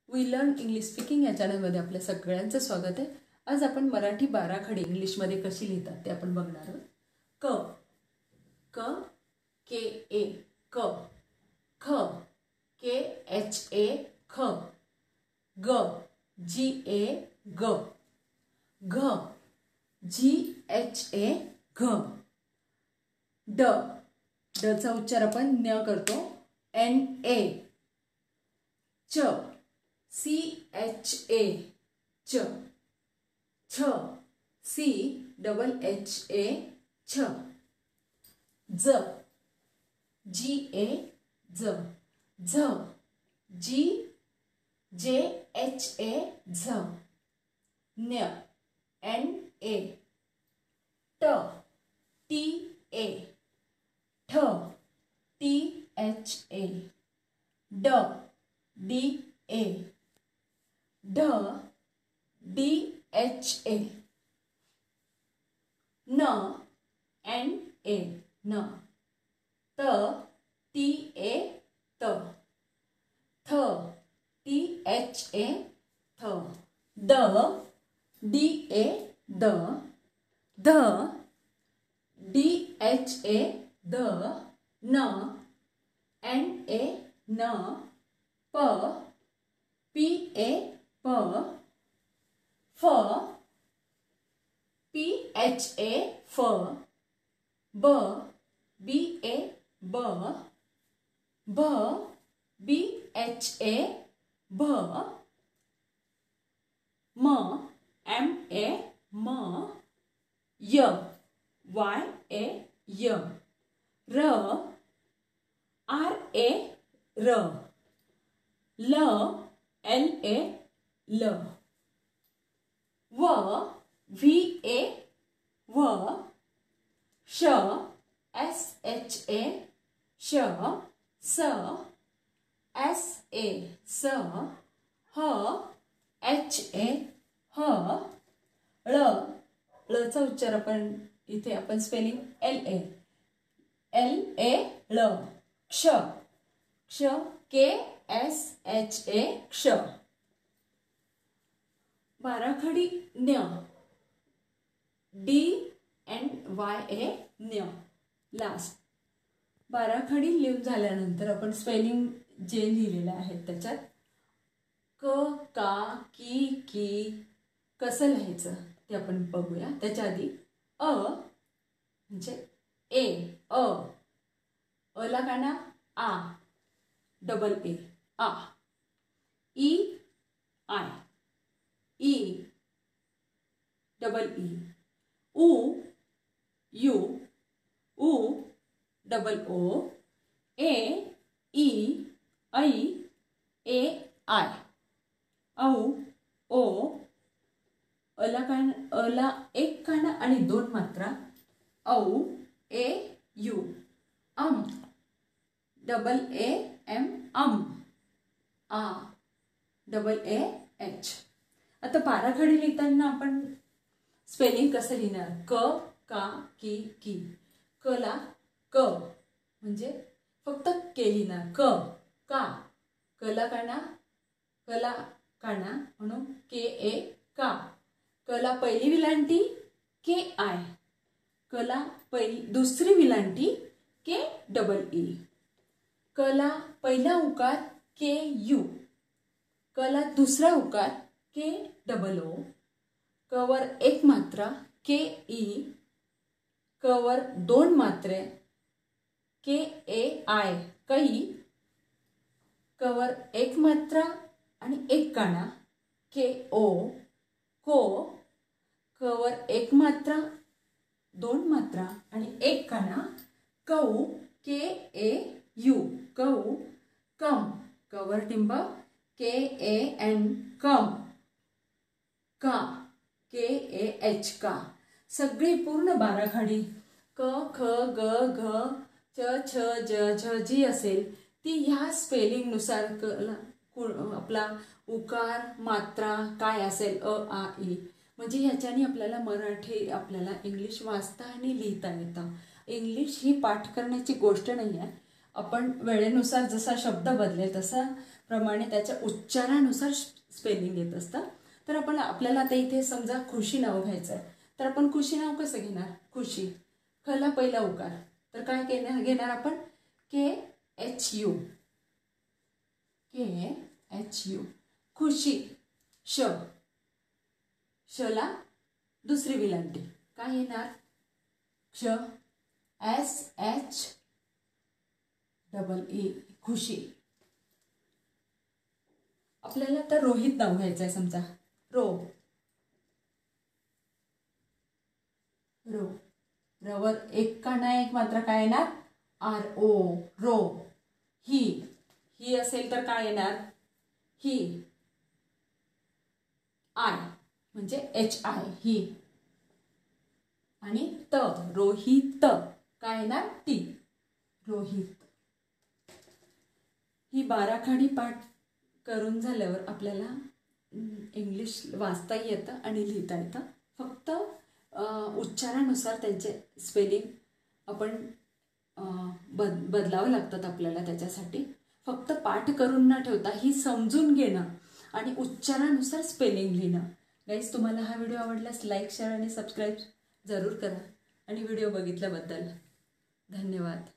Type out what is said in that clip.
We learn English speaking या चॅनलमध्ये आपल्या सगळ्यांचं स्वागत आहे। आज आपण मराठी बाराखडी इंग्लिशमध्ये कशी लिहितात ते आपण बघणार आहोत। क क के ए क ख के एच ए ख ग जी ए ग घ जी एच ए घ ड ड चा उच्चार आपण न्य करतो एन ए च सी एच ए च छ सी डबल एच ए छ ज जी ए ज झ जी जे एच ए झ न्य एन ए ट टी ए ठ टी एच ए ड डी ए ढ डी एच ए न एन ए न त टी ए त थ टी एच ए थ द डी ए द ध डी एच ए ध न एन ए न प पी ए प फ पी एच ए फ ब बी ए ब भ बी एच ए भ म एम ए म य वाय ए य र आर ए र ल एल ए ल व व्ही ए व श एस एच ए श स एस ए स ह एच ए ह ळ ळ चा उच्चार आपण इथे आपण स्पेलिंग एल ए ळ क्ष क्ष के एस एच ए क्ष बाराखडी न्य डी एन वाय ए न्य लास्ट बाराखडी लिहून झाल्यानंतर आपण स्पेलिंग जे लिहिलेलं आहे त्याच्यात क का की की कसं लिहायचं ते आपण बघूया। त्याच्या आधी अ म्हणजे ए अ ला काना आ डबल ए आ ई आय ई डबल ई उ यू उ डबल ओ ए ई ऐ ए आय औ ओ अला एक काना आणि दोन मात्रा औ A U double A M आ डबल ए एच। आता बाराखडी लिहिताना आपण स्पेलिंग कसं लिहिणार क का की की क ला क म्हणजे फक्त के लिहिणार का कला काना म्हणून के ए का कला पहिली विलांटी के आय कला पहिली दुसरी विलांटी के डबल ई कला पहिला उकार के यू कला दुसरा उकार के डबल ओ कवर एक मात्रा के ई कवर दोन मात्रे के ए आय कई कवर एक मात्रा आणि एक काना के ओ को कवर एक मात्रा दोन मात्रा आणि एक काना कौ के ए यू कौ कम कवर टिंब के ए एन कम का के ए एच का सगळी पूर्ण बाराखडी क ख ग घ च छ ज झ जी असेल ती ह्या स्पेलिंग नुसार आपला उकार मात्रा काय असेल अ आ ई म्हणजे ह्याच्याने आपल्याला मराठी आपल्याला इंग्लिश वाचता आणि लिहिता येतं। इंग्लिश ही पाठ करण्याची गोष्ट नाही आहे, आपण वेळेनुसार जसा शब्द बदलेल तसा प्रमाणे त्याच्या उच्चारानुसार स्पेलिंग येत असतं. तर आपल्याला आता इथे समजा खुशी नाव घ्यायचं आहे, तर आपण खुशी नाव कसं घेणार? खुशी, खला पहिला उकार, तर काय घेणार आपण? KHU, KHU. खुशी, शला दुसरी विलांटी काय येणार? SHEE, खुशी. आपल्याला तर रोहित नाव घ्यायचं आहे समजा. रवर एक काना एक मात्र काय येणार? RO, row. ही असेल तर काय येणार? ही. आय म्हणजे HI, ही. आणि रोहित काय येणार? टी, रोहित. ही 12 खाडी पाठ करून झाल्यावर आपल्याला इंग्लिश वाचता येतं आणि लिहिता येतं. फक्त उच्चारानुसार त्यांचे स्पेलिंग आपण बदलावं लागतात आपल्याला. त्याच्यासाठी फक्त पाठ करून न ठेवता ही समजून घेणं आणि उच्चारानुसार स्पेलिंग लिहिणं. गाईज, तुम्हाला हा व्हिडिओ आवडल्यास लाईक, शेअर आणि सबस्क्राईब जरूर करा. आणि व्हिडिओ बघितल्याबद्दल धन्यवाद.